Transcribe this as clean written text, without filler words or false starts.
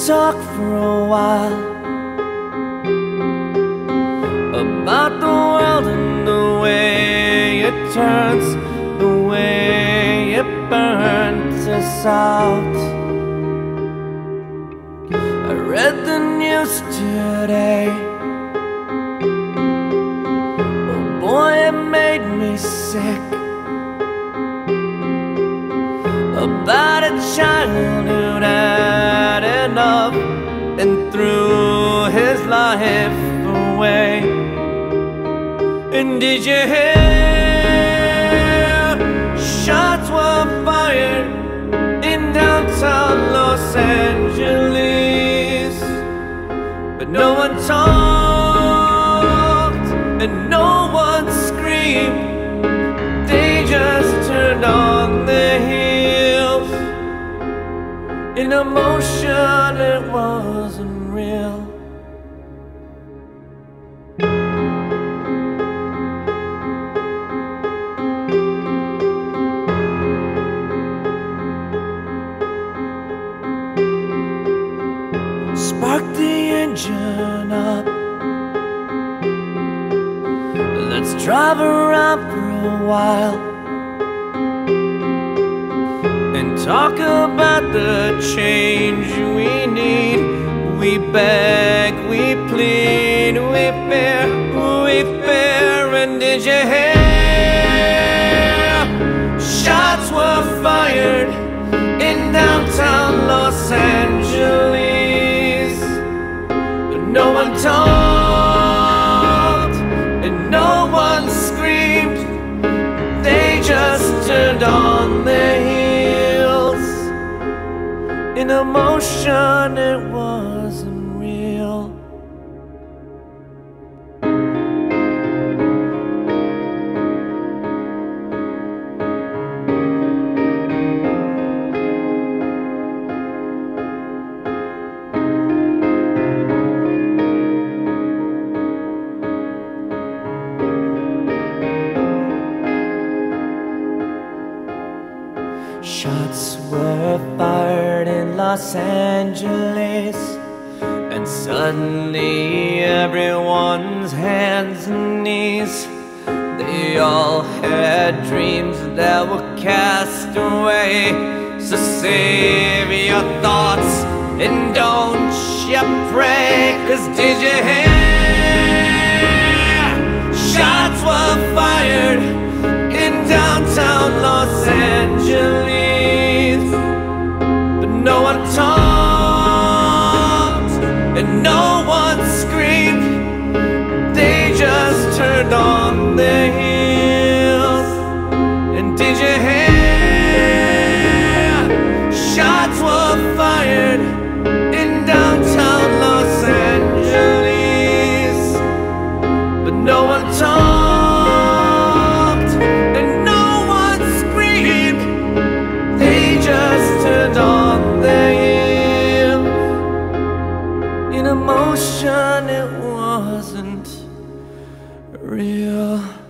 talk for a while about the world and the way it turns, the way it burns us out. I read the news today. Oh boy, it made me sick. About a child who'd had enough and threw his life away. And did you hear? Shots were fired in downtown Los Angeles, but no one talked and no one screamed. They just turned on their heels. In emotion, it wasn't real. Spark the engine up. Let's drive around for a while and talk about the change we need. We beg, we plead, we fear. And did you hear? Shots were fired in downtown Los Angeles, but no one talked and no one screamed. They just turned on their heels. In emotion, it wasn't real. Shots were fired in Los Angeles, and suddenly everyone's hands and knees. They all had dreams that were cast away. So save your thoughts and don't you pray. 'Cause did you hear? Shots were fired in downtown Los Angeles, but no one talked and no one screamed. They just turned on their heels. And did you hear? Shots were fired in downtown Los Angeles, but no one talked and no one screamed. They just turned on their heels. In emotion, it wasn't real.